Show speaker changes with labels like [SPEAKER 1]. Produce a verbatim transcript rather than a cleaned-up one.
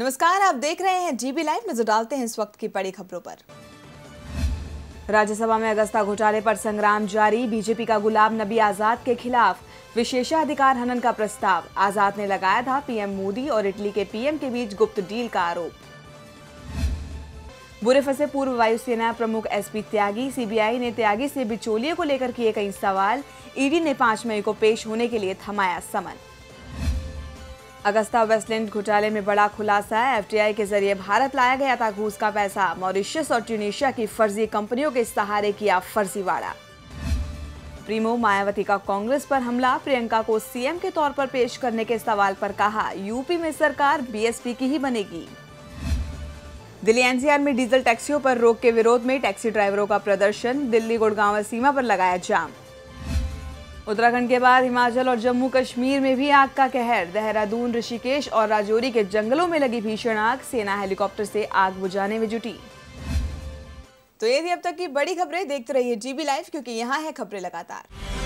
[SPEAKER 1] नमस्कार, आप देख रहे हैं जीबी लाइव। नजर डालते हैं इस वक्त की बड़ी खबरों पर। राज्यसभा में अगस्ता घोटाले पर संग्राम जारी। बीजेपी का गुलाम नबी आजाद के खिलाफ विशेषाधिकार हनन का प्रस्ताव। आजाद ने लगाया था पीएम मोदी और इटली के पीएम के बीच गुप्त डील का आरोप। बुरे फंसे पूर्व वायुसेना प्रमुख एसपी त्यागी। सीबीआई ने त्यागी से बिचौलिए को लेकर किए कई सवाल। ईडी ने पांच मई को पेश होने के लिए थमाया समन। अगस्ता वेस्टलैंड घोटाले में बड़ा खुलासा। एफटीआई के जरिए भारत लाया गया था घूस का पैसा। मॉरिशस और ट्यूनीशिया की फर्जी कंपनियों के सहारे किया फर्जीवाड़ा। प्रीमो मायावती का कांग्रेस पर हमला। प्रियंका को सीएम के तौर पर पेश करने के सवाल पर कहा, यूपी में सरकार बीएसपी की ही बनेगी। दिल्ली एनसीआर में डीजल टैक्सियों पर रोक के विरोध में टैक्सी ड्राइवरों का प्रदर्शन। दिल्ली गुड़गांव सीमा पर लगाया जाम। उत्तराखंड के बाद हिमाचल और जम्मू कश्मीर में भी आग का कहर। देहरादून, ऋषिकेश और राजौरी के जंगलों में लगी भीषण आग। सेना हेलीकॉप्टर से आग बुझाने में जुटी। तो ये थी अब तक की बड़ी खबरें। देखते रहिए जीबी लाइव, क्योंकि यहाँ है खबरें लगातार।